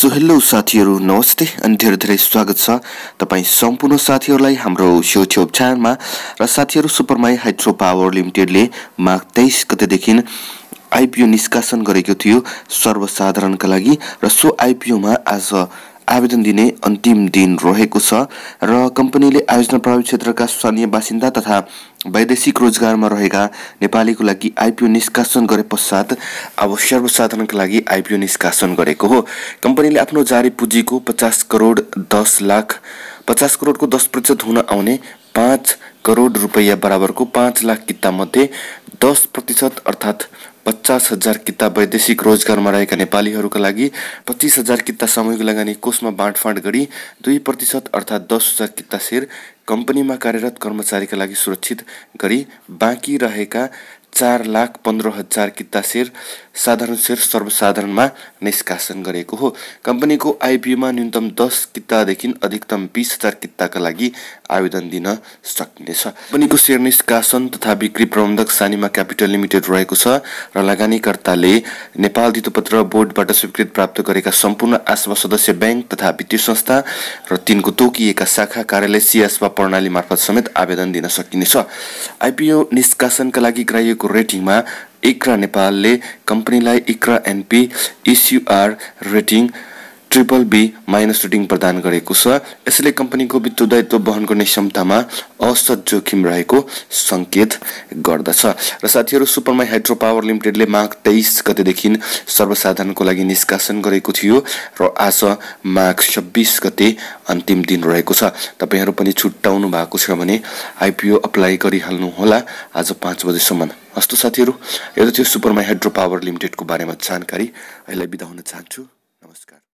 So hello साथीहरु नमस्ते अनि धेरै धेरै स्वागत छ तपाई सम्पूर्ण साथीहरुलाई हाम्रो YouTube च्यानलमा र साथीहरु सुपरमाई हाइड्रो पावर लिमिटेडले माघ 23 गतेदेखि आईपीओ निष्कासन गरेको थियो सर्वसाधारणका लागि र सो आईपीओ मा आज आवेदन दिने अन्तिम दिन रहेको छ र कम्पनीले आयोजना प्रभावित क्षेत्रका स्थानीय बासिन्दा तथा वैदेशिक रोजगारमा रहेका नेपालीको लागि आईपीओ निष्कासन गरे पश्चात अब सर्वसाधारणका लागि आईपीओ निष्कासन गरेको हो। कम्पनीले आफ्नो जारी पुँजीको 50 करोड 10 लाख 50 करोडको 10% हुन आउने 5 करोड रुपैयाँ बराबरको 5 लाख किता मध्ये 10% अर्थात 50,000 किता वैदेशिक रोजगारमा रहेका नेपालीहरूका लागि 25,000 किता सामूहिक लगानी कोषमा बाँडफाँड गरी 2% अर्थात 10,000 किता शेयर कम्पनीमा कार्यरत कर्मचारीका लागि सुरक्षित गरी बाँकी रहेका 4,15,000 किता शेयर साधारण शेयर सर्वसाधारणमा निष्कासन गरेको हो। कम्पनीको आईपीओमा न्यूनतम 10 कितादेखि अधिकतम 20,000 किताका लागि आवेदन दिन सकिनेछ। कम्पनीको शेयर निष्कासन तथा बिक्री प्रबन्धक सानिमा क्यापिटल लिमिटेड रहेको छ र लगानीकर्ताले नेपाल धितोपत्र बोर्डबाट स्वीकृत प्राप्त गरेका सम्पूर्ण आसवा सदस्य बैंक तथा वित्तीय संस्था र तिनको तोकिएका शाखा कार्यालय सीएसवा प्रणाली मार्फत समेत आवेदन दिन सकिनेछ। आईपीओ निष्कासनका लागि ग्राह्यको रेटिङमा इक्रा नेपालले कम्पनीलाई ICRA NP issuer rating BBB- rating प्रदान गरेको छ। यसले कम्पनीको वित्तीय दायित्व वहन गर्ने क्षमतामा औसत जोखिम रहेको संकेत गर्दछ। र साथीहरु सुपरमाई हाइड्रो पावर लिमिटेडले माघ 23 गतेदेखि सर्वसाधारणको लागि निष्कासन गरेको थियो र आज माघ 26 गते अन्तिम दिन रहेको छ। तपाईहरु पनि छुट्टाउनु भएको छ भने आईपीओ अप्लाई गरिहाल्नु होला आज 5 बजेसम्म। हस्त साथीहरु, यो थियो सुपरमाई हाइड्रो पावर लिमिटेडको बारेमा जानकारी। अहिले बिदा हुन चाहन्छु। नमस्कार।